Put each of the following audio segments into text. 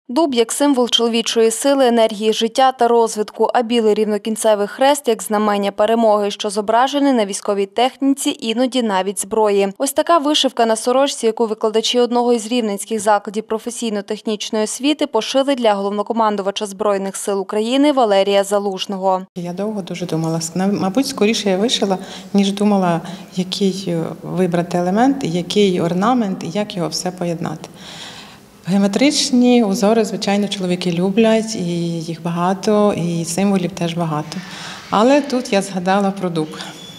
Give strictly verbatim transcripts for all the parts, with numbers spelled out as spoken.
Дуб як символ чоловічої сили, енергії життя та розвитку, а білий рівнокінцевий хрест як знамення перемоги, що зображений на військовій техніці, іноді навіть зброї. Ось така вишивка на сорочці, яку викладачі одного із рівненських закладів професійно-технічної освіти пошили для головнокомандувача Збройних сил України Валерія Залужного. Я довго дуже думала. Мабуть, скоріше я вишила, ніж думала, який вибрати елемент, який орнамент і як його все поєднати. Геометричні узори, звичайно, чоловіки люблять, і їх багато, і символів теж багато. Але тут я згадала про дуб,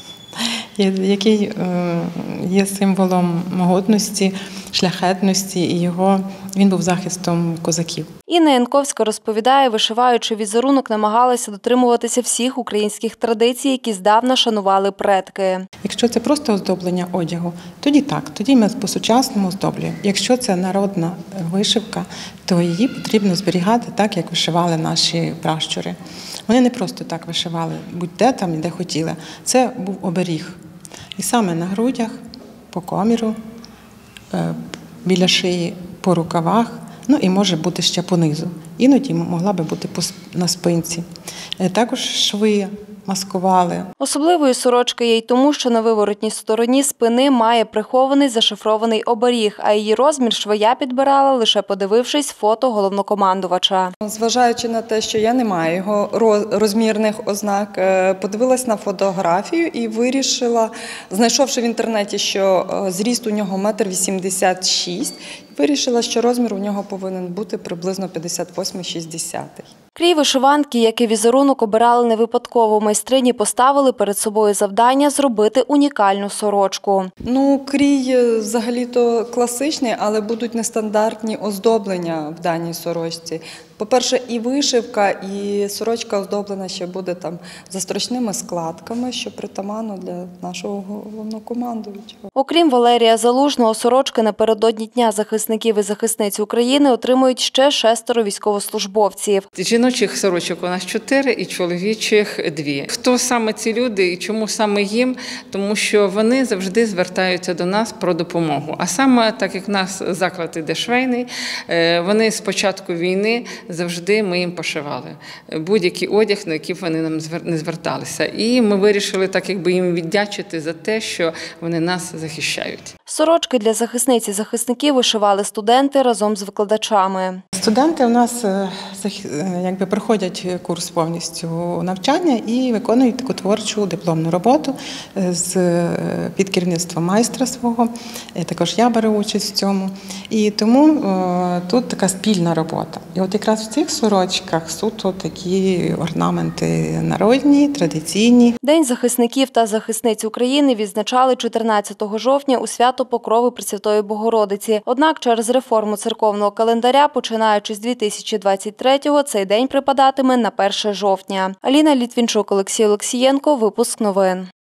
який є символом могутності, шляхетності, і його, він був захистом козаків. Інна Янковська розповідає, вишиваючи візерунок, намагалася дотримуватися всіх українських традицій, які здавна шанували предки. Якщо це просто оздоблення одягу, тоді так, тоді ми по-сучасному оздоблюємо. Якщо це народна вишивка, то її потрібно зберігати так, як вишивали наші пращури. Вони не просто так вишивали, будь-де там і де хотіли. Це був оберіг. І саме на грудях, по коміру, біля шиї, по рукавах, ну і може бути ще понизу. Іноді могла би бути на спинці. Також шви маскували. Особливою сорочка є й тому, що на виворотній стороні спини має прихований зашифрований оберіг, а її розмір швея підбирала, лише подивившись фото головнокомандувача. Зважаючи на те, що я не маю його розмірних ознак, подивилась на фотографію і вирішила, знайшовши в інтернеті, що зріст у нього метр вісімдесят шість, вирішила, що розмір у нього повинен бути приблизно п'ятдесят восьмий - шістдесятий. Крій вишиванки, як і візерунок, обирали не випадково. Майстрині поставили перед собою завдання зробити унікальну сорочку. Ну, крій взагалі-то класичний, але будуть нестандартні оздоблення в даній сорочці. По-перше, і вишивка, і сорочка оздоблена ще буде там застрочними складками, що притаманно для нашого головнокомандувача. Окрім Валерія Залужного, сорочки напередодні Дня захисників і захисниць України отримують ще шестеро військовослужбовців. Жіночих сорочок у нас чотири і чоловічих дві. Хто саме ці люди і чому саме їм? Тому що вони завжди звертаються до нас про допомогу. А саме, так як в нас заклад іде швейний, вони з початку війни завжди ми їм пошивали будь-який одяг, на який вони нам не зверталися. І ми вирішили так, якби їм віддячити за те, що вони нас захищають. Сорочки для захисниць і захисників вишивали студенти разом з викладачами. Студенти у нас якби проходять курс повністю навчання і виконують таку творчу дипломну роботу з під керівництвом майстра свого. Також я беру участь в цьому. І тому о, тут така спільна робота. І от якраз в цих сорочках суто такі орнаменти народні, традиційні. День захисників та захисниць України відзначали чотирнадцятого жовтня у свято Покрови Пресвятої Богородиці. Однак через реформу церковного календаря, починаючи з дві тисячі двадцять третього, цей день припадатиме на перше жовтня. Аліна Літвінчук, Олексій Олексієнко, випуск новин.